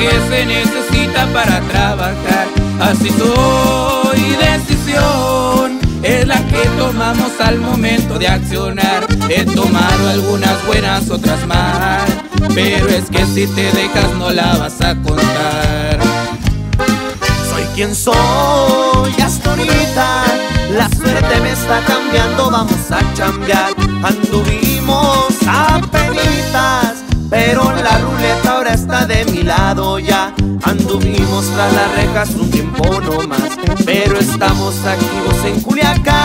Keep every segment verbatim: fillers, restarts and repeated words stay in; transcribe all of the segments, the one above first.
que se necesita para trabajar. Así soy, decisión es la que tomamos al momento de accionar. He tomado algunas buenas, otras mal, pero es que si te dejas no la vas a contar. Soy quien soy hasta ahorita, la suerte me está cambiando, vamos a chambear. Anduvimos a penitas, pero la ruleta ahora está de mi lado ya. Anduvimos tras las rejas un tiempo no más, pero estamos activos en Culiacán.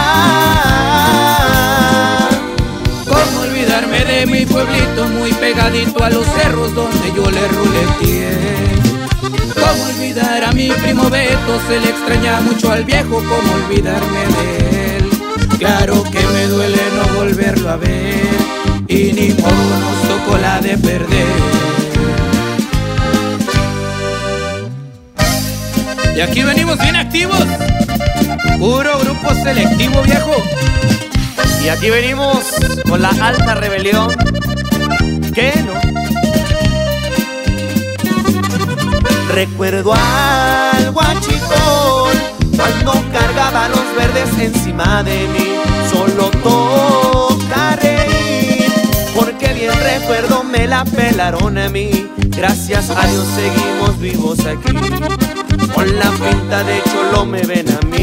¿Cómo olvidarme de mi pueblito muy pegadito a los cerros donde yo le ruleteé? ¿Cómo olvidar a mi primo Beto? Se le extraña mucho al viejo, ¿cómo olvidarme de él? Claro que me duele no volverlo a ver, y ni modo nos tocó la de perder. Y aquí venimos bien activos, puro grupo selectivo, viejo. Y aquí venimos con la alta rebelión. ¿Qué no? Recuerdo al guachicón cuando cargaba los verdes encima de mí. Solo toca reír, porque bien recuerdo me la pelaron a mí. Gracias a Dios seguimos vivos aquí, con la pinta de cholo me ven a mí.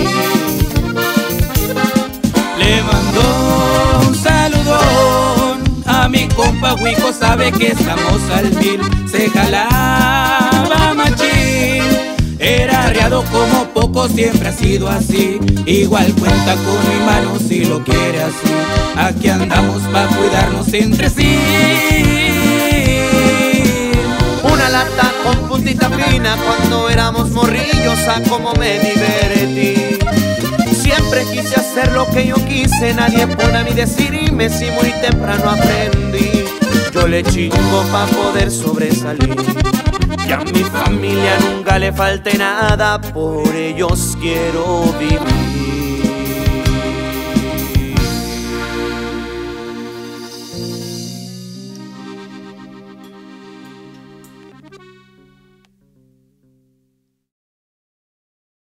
Le mando un saludón a mi compa Huico, sabe que estamos al mil. Se jalaba machín, era arriado como poco, siempre ha sido así. Igual cuenta con mi mano si lo quiere así. Aquí andamos pa' cuidarnos entre sí. Una lata con puntita fina cuando éramos morrillos, a como me divertí. Siempre quise hacer lo que yo quise, nadie pone a mí decirme si muy temprano aprendí. Yo le chingo pa' poder sobresalir, y a mi familia nunca le falte nada, por ellos quiero vivir.